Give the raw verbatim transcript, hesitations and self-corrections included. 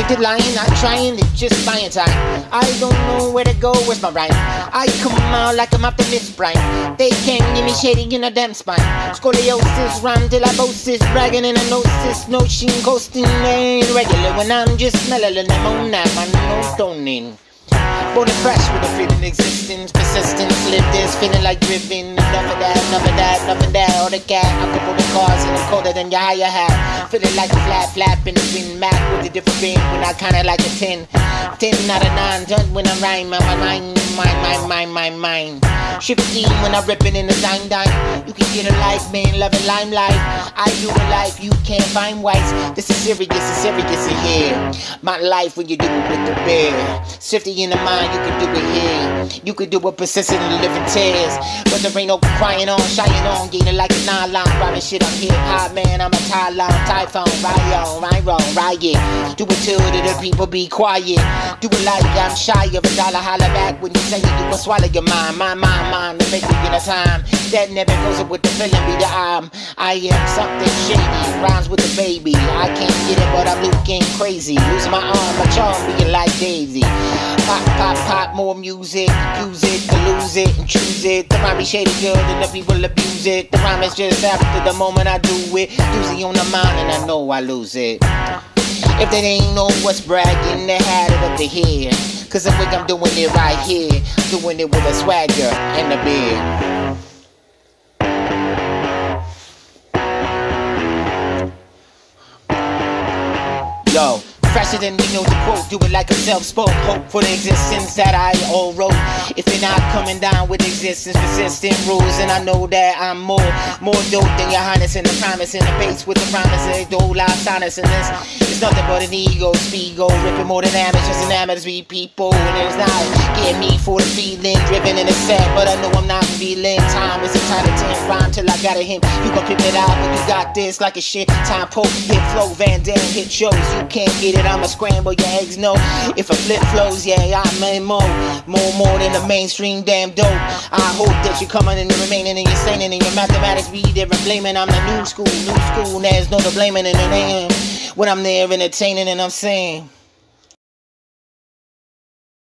scripted lying, not trying, it's just buying time. I don't know where to go, where's my rhyme? I come out like I'm Optimus Prime. They can't give me shady in a damn spine. Scoliosis, rhyme till I boast this, bragging in a gnosis, notion, coasting, ain't regular when I'm just smelling them on that, man, no stoning. Born and fresh with a feeling existence, persistence, live this, feeling like driven. Enough of that, enough of that, enough of that. All the cat, I couple the cars and I'm colder than your higher hat. Feeling like a flat flap in the wind, Mac with a different ring when I kinda like a ten. Ten out of nine, done when I rhyme, my mind, mind, mind, mind, mind, mind. Shifty when I'm ripping in the dime dime. You can get a life, man, loving limelight. I do a life you can't find whites. This is serious, it's serious in here. My life when you do it with the bear. Shifty in the mind, you can do it here. You can do it persistent and live in tears. But there ain't no crying on, shying on, getting like a nylon. Rhyming shit, I'm hip hop, man, I'm a Tylon, typhoon, right on, right wrong, riot. Do it till the people be quiet. Do it like I'm shy of a dollar, holler back when you say you gon' swallow your mind. My mind, mind, to make me get a time. That never goes up with the feeling, be the I'm. I am something shady, rhymes with the baby. I can't get it, but I'm looking crazy. Lose my arm, my charm, being like Daisy. Pop, pop, pop, more music. Use it to lose it and choose it. The rhyme be shady good and the people abuse it. The rhyme is just after the moment I do it. Doozy on the mind and I know I lose it. If they ain't know what's bragging, they had it up to here. Cause I think I'm doing it right here. Doing it with a swagger and a beard. Yo, fresher than you know the quote, do it like a self-spoke. Hope for the existence that I all wrote. If you're not coming down with existence, persistent rules, and I know that I'm more, more dope than your highness and the promise in the base with the promises, though loud silence in this. It's nothing but an ego, speego, ripping more than amateurs and amateurs be people. And it's not getting me for the feeling, driven in a set, but I know I'm not feeling. Time is a time to ten rhyme till I got a hint. You gon' pick it out, but you got this like a shit. Time poke, hit flow, Van Damme, hit shows. You can't get it, I'ma scramble your eggs, no. If a flip flows, yeah, I'm in more. More, more than the mainstream damn dope. I hope that you're coming and you're remaining and you're staying in your mathematics be there and blaming. I'm the new school, new school, there's no to blaming in the name. When I'm there entertaining and I'm saying